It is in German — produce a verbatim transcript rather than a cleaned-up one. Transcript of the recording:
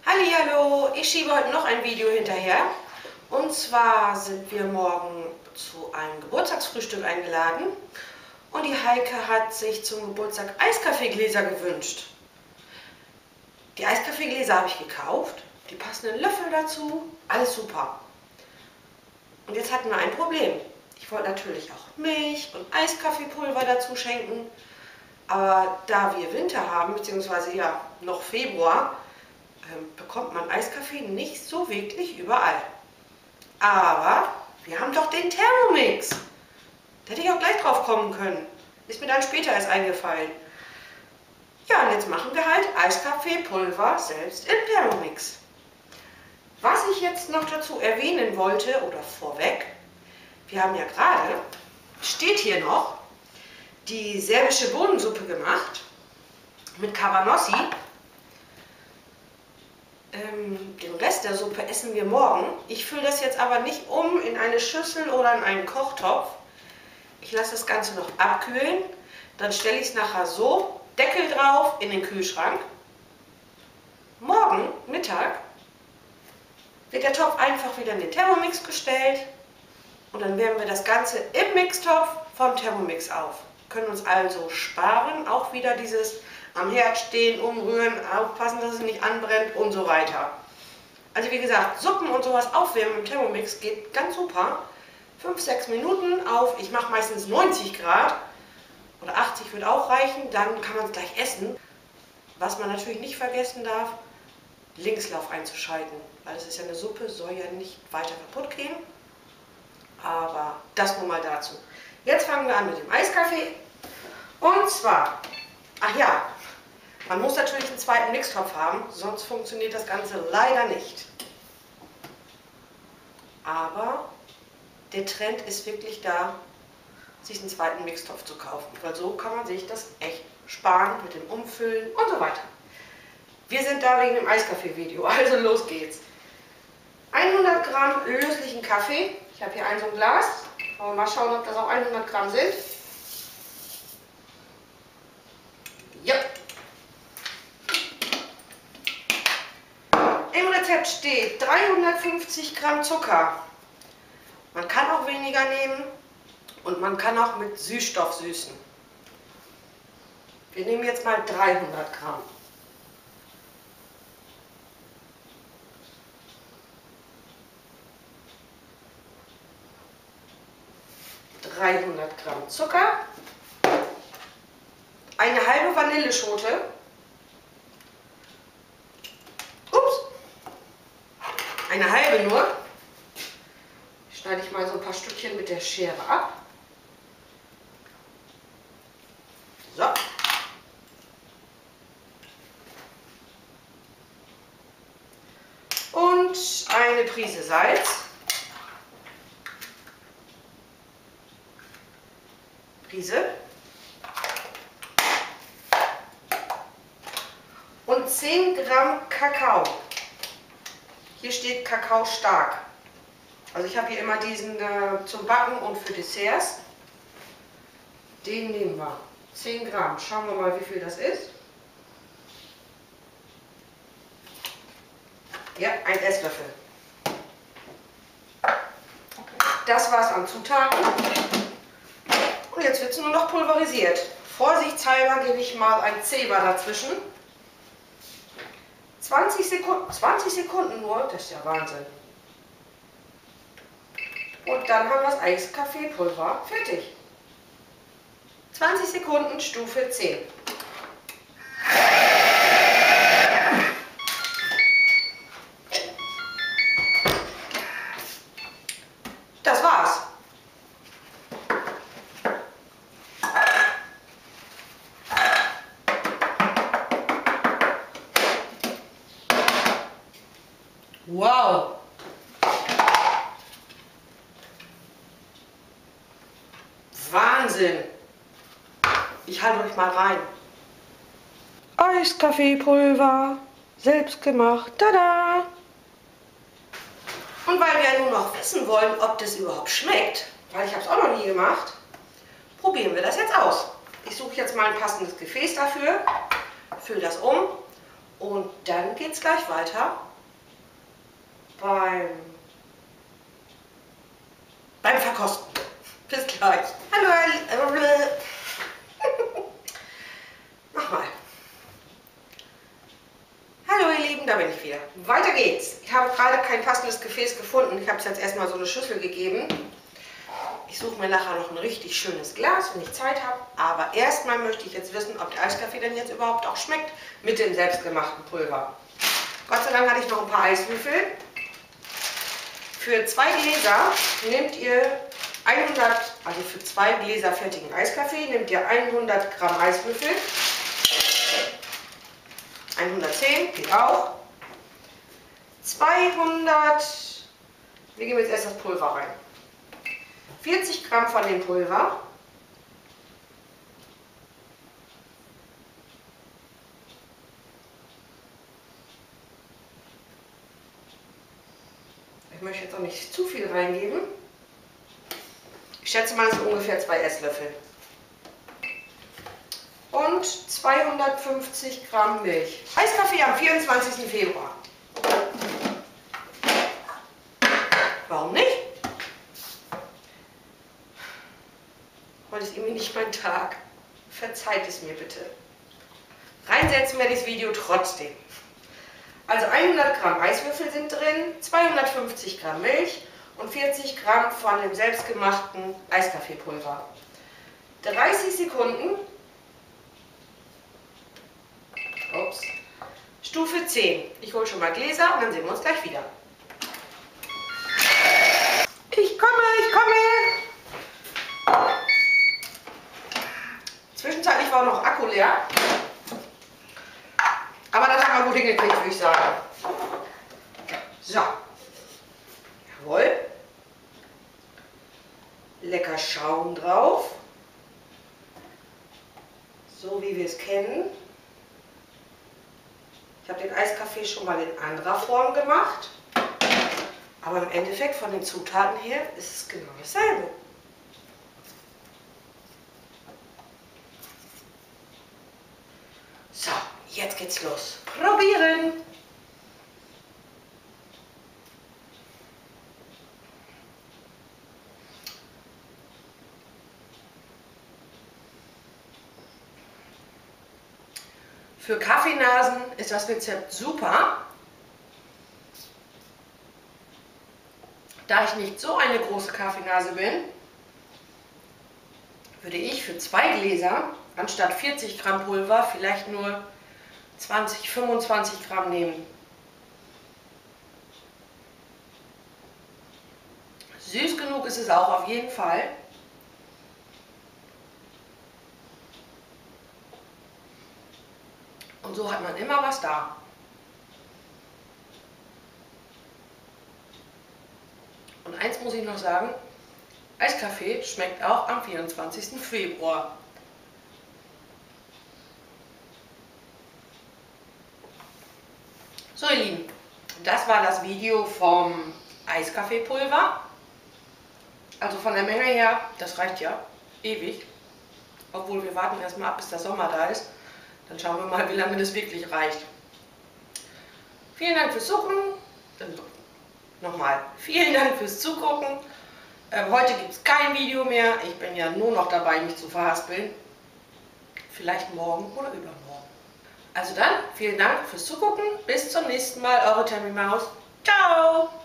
Hallihallo, ich schiebe heute noch ein Video hinterher. Und zwar sind wir morgen zu einem Geburtstagsfrühstück eingeladen. Und die Heike hat sich zum Geburtstag Eiskaffeegläser gewünscht. Die Eiskaffeegläser habe ich gekauft, die passenden Löffel dazu, alles super. Und jetzt hatten wir ein Problem. Ich wollte natürlich auch Milch und Eiskaffeepulver dazu schenken. Aber da wir Winter haben, beziehungsweise ja noch Februar, bekommt man Eiskaffee nicht so wirklich überall. Aber wir haben doch den Thermomix. Da hätte ich auch gleich drauf kommen können. Ist mir dann später erst eingefallen. Ja, und jetzt machen wir halt Eiskaffeepulver selbst im Thermomix. Was ich jetzt noch dazu erwähnen wollte, oder vorweg, wir haben ja gerade, steht hier noch, die serbische Bohnensuppe gemacht mit Cabanossi. Ähm, den Rest der Suppe essen wir morgen. Ich fülle das jetzt aber nicht um in eine Schüssel oder in einen Kochtopf. Ich lasse das Ganze noch abkühlen. Dann stelle ich es nachher so, Deckel drauf, in den Kühlschrank. Morgen Mittag wird der Topf einfach wieder in den Thermomix gestellt. Und dann wärmen wir das Ganze im Mixtopf vom Thermomix auf. Können uns also sparen, auch wieder dieses am Herd stehen, umrühren, aufpassen, dass es nicht anbrennt und so weiter. Also wie gesagt, Suppen und sowas aufwärmen im Thermomix geht ganz super. fünf, sechs Minuten auf, ich mache meistens neunzig Grad oder achtzig wird auch reichen, dann kann man es gleich essen. Was man natürlich nicht vergessen darf, Linkslauf einzuschalten, weil es ist ja eine Suppe, soll ja nicht weiter kaputt gehen. Aber das nur mal dazu. Jetzt fangen wir an mit dem Eiskaffee. Und zwar, ach ja, man muss natürlich einen zweiten Mixtopf haben, sonst funktioniert das Ganze leider nicht. Aber der Trend ist wirklich da, sich einen zweiten Mixtopf zu kaufen, weil so kann man sich das echt sparen mit dem Umfüllen und so weiter. Wir sind da wegen dem Eiskaffee-Video, also los geht's. hundert Gramm löslichen Kaffee, ich habe hier ein so ein Glas, wollen wir mal schauen, ob das auch hundert Gramm sind. Ja. Im Rezept steht dreihundertfünfzig Gramm Zucker. Man kann auch weniger nehmen und man kann auch mit Süßstoff süßen. Wir nehmen jetzt mal dreihundert Gramm. dreihundert Gramm Zucker, eine halbe Vanilleschote, ups, eine halbe nur, schneide ich mal so ein paar Stückchen mit der Schere ab, so, und eine Prise Salz, und zehn Gramm Kakao. Hier steht Kakao stark. Also ich habe hier immer diesen äh, zum Backen und für Desserts. Den nehmen wir. zehn Gramm. Schauen wir mal, wie viel das ist. Ja, ein Esslöffel. Das war's an Zutaten. Und jetzt wird es nur noch pulverisiert. Vorsichtshalber gebe ich mal ein Zeber dazwischen. zwanzig Sekunden, zwanzig Sekunden nur, das ist ja Wahnsinn. Und dann haben wir das Eiskaffeepulver fertig. zwanzig Sekunden, Stufe zehn. Das war's. Wow! Wahnsinn! Ich halte euch mal rein. Eiskaffeepulver, selbst gemacht, tada! Und weil wir ja nur noch wissen wollen, ob das überhaupt schmeckt, weil ich habe es auch noch nie gemacht, probieren wir das jetzt aus. Ich suche jetzt mal ein passendes Gefäß dafür, fülle das um Und dann geht es gleich weiter beim, beim Verkosten. Bis gleich. Hallo, äh, mach mal. Hallo ihr Lieben, da bin ich wieder. Weiter geht's. Ich habe gerade kein passendes Gefäß gefunden. Ich habe es jetzt erstmal so eine Schüssel gegeben. Ich suche mir nachher noch ein richtig schönes Glas, wenn ich Zeit habe. Aber erstmal möchte ich jetzt wissen, ob der Eiskaffee denn jetzt überhaupt auch schmeckt mit dem selbstgemachten Pulver. Gott sei Dank hatte ich noch ein paar Eiswürfel. Für zwei Gläser nehmt ihr hundert, also für zwei Gläser fertigen Eiskaffee nehmt ihr hundert Gramm Eiswürfel. hundertzehn geht auch. zweihundert, wir geben jetzt erst das Pulver rein. vierzig Gramm von dem Pulver. Ich möchte jetzt auch nicht zu viel reingeben. Ich schätze mal, das sind ungefähr zwei Esslöffel. Und zweihundertfünfzig Gramm Milch. Eiskaffee am vierundzwanzigsten Februar. Warum nicht? Heute ist irgendwie nicht mein Tag. Verzeiht es mir bitte. Reinsetzen werde ich das Video trotzdem. Also hundert Gramm Eiswürfel sind drin, zweihundertfünfzig Gramm Milch und vierzig Gramm von dem selbstgemachten Eiskaffeepulver. dreißig Sekunden. Ups. Stufe zehn. Ich hole schon mal Gläser und dann sehen wir uns gleich wieder. Ich komme, ich komme! Zwischenzeitlich war noch Akku leer. Aber das haben wir gut hingekriegt, würde ich sagen. So. Jawohl. Lecker Schaum drauf. So wie wir es kennen. Ich habe den Eiskaffee schon mal in anderer Form gemacht. Aber im Endeffekt von den Zutaten her ist es genau dasselbe. So, jetzt geht's los. Probieren! Für Kaffeenasen ist das Rezept super. Da ich nicht so eine große Kaffeenase bin, würde ich für zwei Gläser anstatt vierzig Gramm Pulver vielleicht nur zwanzig, fünfundzwanzig Gramm nehmen. Süß genug ist es auch auf jeden Fall. Und so hat man immer was da. Und eins muss ich noch sagen, Eiskaffee schmeckt auch am vierundzwanzigsten Februar. So ihr Lieben, das war das Video vom Eiskaffeepulver. Also von der Menge her, das reicht ja ewig. Obwohl wir warten erstmal ab, bis der Sommer da ist. Dann schauen wir mal, wie lange das wirklich reicht. Vielen Dank fürs Zugucken. Nochmal, vielen Dank fürs Zugucken. Ähm, heute gibt es kein Video mehr. Ich bin ja nur noch dabei, mich zu verhaspeln. Vielleicht morgen oder übermorgen. Also dann, vielen Dank fürs Zugucken. Bis zum nächsten Mal, eure Tammy Maus. Ciao!